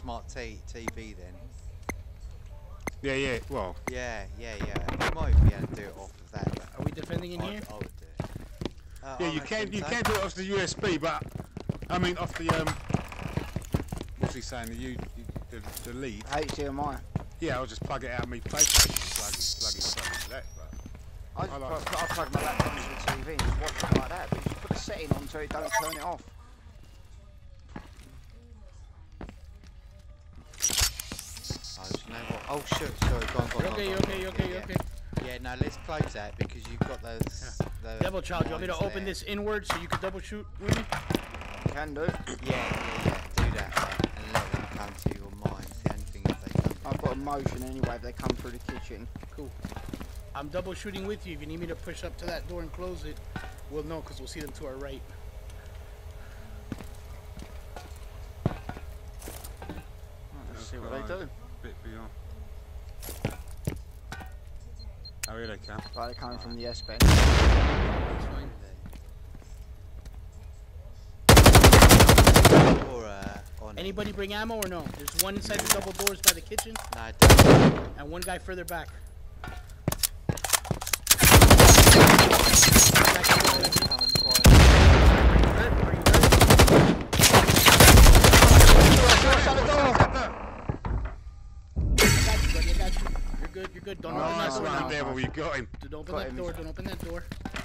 smart TV then. Yeah, yeah. Well. Yeah. You might be able to do it off of that. But Are we defending in here? I would do it. Yeah, you can do it off the USB, but I mean off the what's he saying? The lead. HDMI. Yeah, I'll just plug it out of my PlayStation, plug it into that. But I plug my laptop into the TV and just watch it like that. But you just put a setting on so you don't turn it off. Oh shit! Sorry, go on. You okay. Yeah, no, let's close that because you've got those. The Devil Child, you want me to open this inward so you can double shoot with me? Can do. Yeah. Do that and let them come to your mind. The only thing is they come. I've got a motion anyway if they come through the kitchen. Cool. I'm double shooting with you. If you need me to push up to that door and close it, we'll know because we'll see them to our right. Let's see what they do. Bit beyond. Oh, here they come. Right, they're coming from the S-bend. That's fine. Anybody bring ammo or no? There's one inside the double doors by the kitchen. No, I don't. And one guy further back. You're good. Don't open that door now. There, well, you got him. Don't open that door. Don't open that door.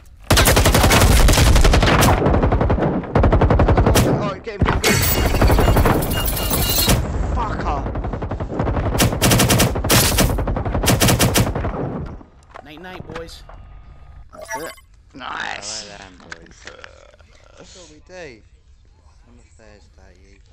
Oh, get him. Fucker. Night, boys. That's it. Nice. All right, then, boys. That's what we do on a Thursday evening.